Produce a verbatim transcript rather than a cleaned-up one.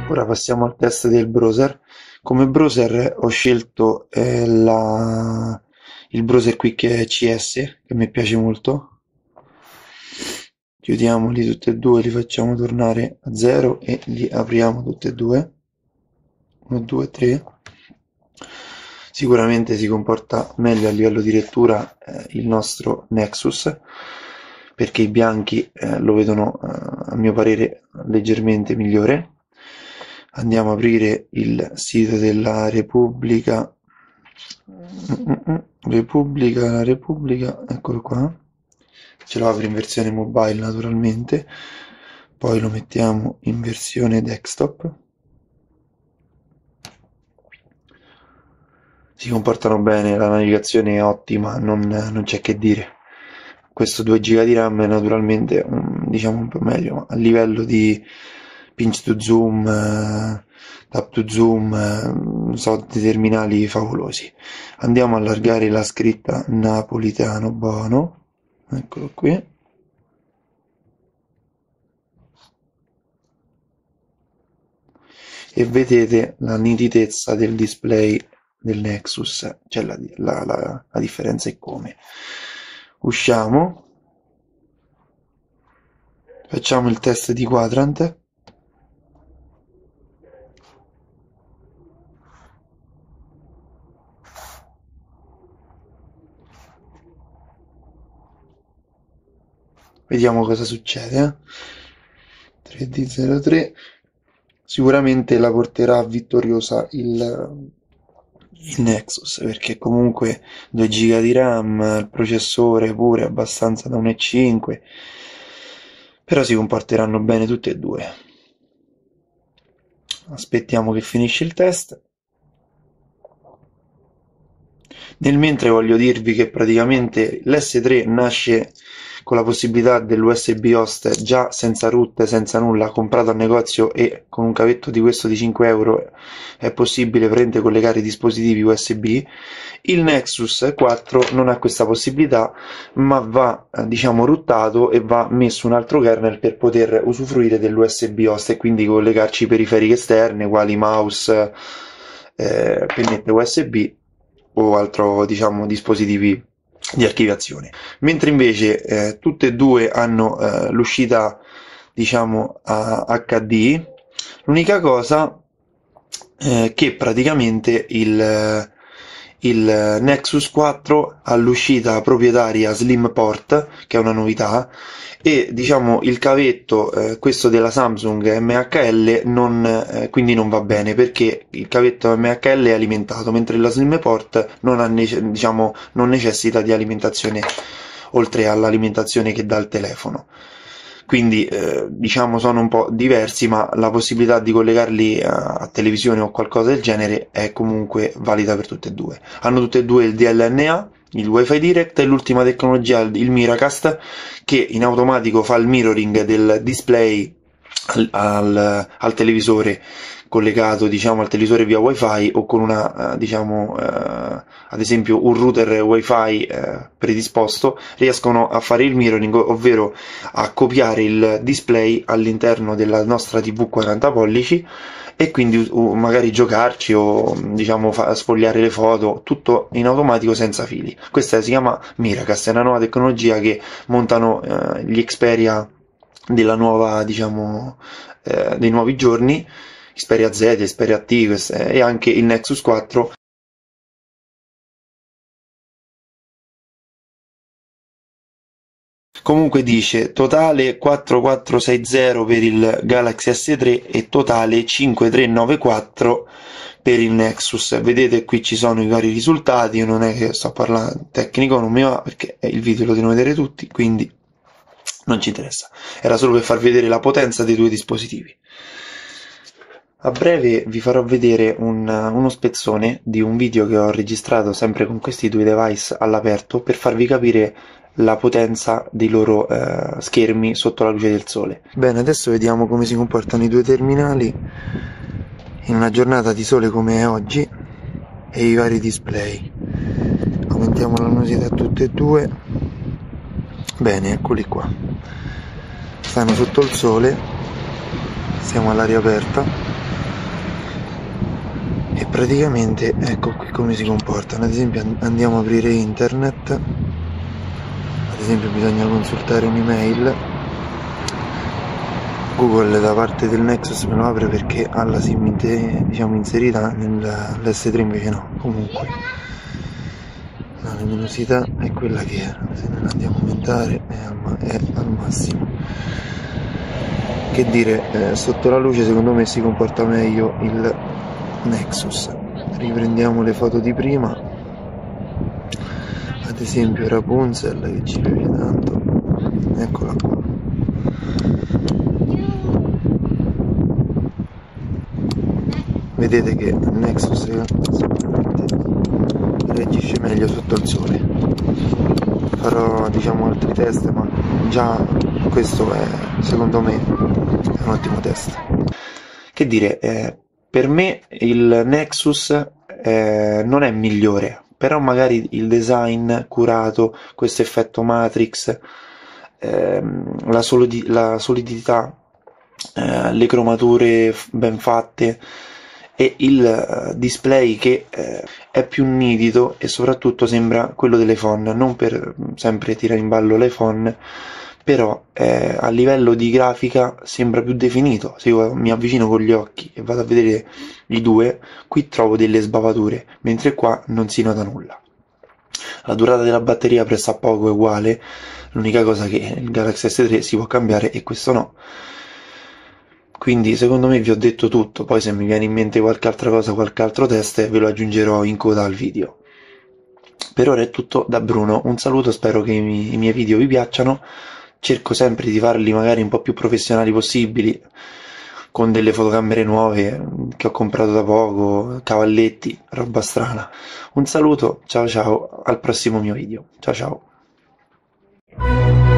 Ora passiamo al test del browser. Come browser ho scelto eh, la- il browser Quick C S, che mi piace molto. Chiudiamoli tutti e due, li facciamo tornare a zero e li apriamo tutti e due. uno, due, tre. Sicuramente si comporta meglio a livello di lettura eh, il nostro Nexus, perché i bianchi eh, lo vedono eh, a mio parere leggermente migliore. Andiamo a aprire il sito della Repubblica. Repubblica, Repubblica, eccolo qua. Ce lo apre in versione mobile naturalmente, poi lo mettiamo in versione desktop. Si comportano bene, la navigazione è ottima, non, non c'è che dire. Questo due giga di RAM è naturalmente um, diciamo un po' meglio, ma a livello di pinch to zoom, eh, tap to zoom, eh, so, dei terminali favolosi. Andiamo a allargare la scritta napolitano buono, eccolo qui. E vedete la nitidezza del display del Nexus, cioè la, la, la, la differenza è come. Usciamo, facciamo il test di quadrant. Vediamo cosa succede. eh. tre D zero tre sicuramente la porterà vittoriosa il, il Nexus, perché comunque due giga di RAM, il processore pure abbastanza da uno virgola cinque, però si comporteranno bene tutti e due. Aspettiamo che finisce il test. Nel mentre voglio dirvi che praticamente l'S tre nasce con la possibilità dell'U S B host già senza root, senza nulla, comprato al negozio, e con un cavetto di questo di cinque euro è possibile prendere collegare i dispositivi U S B. Il Nexus quattro non ha questa possibilità, ma va diciamo rootato e va messo un altro kernel per poter usufruire dell'U S B host e quindi collegarci periferiche esterne quali mouse, eh, pennette U S B o altro diciamo dispositivi di archiviazione, mentre invece eh, tutte e due hanno eh, l'uscita diciamo a H D. L'unica cosa eh, che praticamente il il Nexus quattro ha l'uscita proprietaria Slim Port, che è una novità, e diciamo il cavetto, eh, questo della Samsung M H L, non, eh, quindi non va bene, perché il cavetto M H L è alimentato, mentre la Slim Port non, ha nece- diciamo, non necessita di alimentazione oltre all'alimentazione che dà il telefono. Quindi eh, diciamo sono un po' diversi, ma la possibilità di collegarli a, a televisione o qualcosa del genere è comunque valida per tutte e due. Hanno tutte e due il D L N A, il Wi-Fi Direct e l'ultima tecnologia, il Miracast, che in automatico fa il mirroring del display al, al, al televisore collegato diciamo al televisore via wifi, o con una uh, diciamo uh, ad esempio un router wifi uh, predisposto, riescono a fare il mirroring, ovvero a copiare il display all'interno della nostra tivù quaranta pollici e quindi uh, magari giocarci o diciamo fa, sfogliare le foto, tutto in automatico senza fili. Questa si chiama Miracast, è una nuova tecnologia che montano uh, gli Xperia della nuova diciamo uh, dei nuovi giorni, Xperia Z, Xperia T e anche il Nexus quattro. Comunque dice totale quattromilaquattrocentosessanta per il Galaxy S tre e totale cinquemilatrecentonovantaquattro per il Nexus. Vedete qui ci sono i vari risultati, io non è che sto parlando tecnico, non mi va perché il video lo devono vedere tutti, quindi non ci interessa. Era solo per far vedere la potenza dei due dispositivi. A breve vi farò vedere un, uno spezzone di un video che ho registrato sempre con questi due device all'aperto per farvi capire la potenza dei loro eh, schermi sotto la luce del sole. Bene, adesso vediamo come si comportano i due terminali in una giornata di sole come è oggi e i vari display. Aumentiamo la luminosità a tutte e due. Bene, eccoli qua. Stanno sotto il sole, siamo all'aria aperta. E praticamente ecco qui come si comportano. Ad esempio andiamo a aprire internet, ad esempio bisogna consultare un'email, Google da parte del Nexus me lo apre perché ha la SIM diciamo inserita, nell'S tre invece no. Comunque la luminosità è quella che è, se non andiamo a aumentare è al, è al massimo. Che dire, eh, sotto la luce secondo me si comporta meglio il Nexus. Riprendiamo le foto di prima, ad esempio Rapunzel che ci piace tanto, eccola qua. Vedete che il Nexus sicuramente reagisce meglio sotto il sole. Farò diciamo altri test, ma già questo è secondo me è un ottimo test. Che dire, eh, per me il Nexus eh, non è migliore, però magari il design curato, questo effetto Matrix, ehm, la, solidi la solidità, eh, le cromature ben fatte e il uh, display che eh, è più nitido e soprattutto sembra quello dell'iPhone, non per sempre tirare in ballo l'iPhone, però eh, a livello di grafica sembra più definito. Se io mi avvicino con gli occhi e vado a vedere i due, qui trovo delle sbavature, mentre qua non si nota nulla. La durata della batteria pressappoco è uguale, l'unica cosa che il Galaxy S tre si può cambiare e questo no. Quindi secondo me vi ho detto tutto, poi se mi viene in mente qualche altra cosa, qualche altro test, ve lo aggiungerò in coda al video. Per ora è tutto da Bruno, un saluto, spero che i, mi i miei video vi piacciono, cerco sempre di farli magari un po' più professionali possibili, con delle fotocamere nuove che ho comprato da poco, cavalletti, roba strana. Un saluto, ciao ciao, al prossimo mio video, ciao ciao.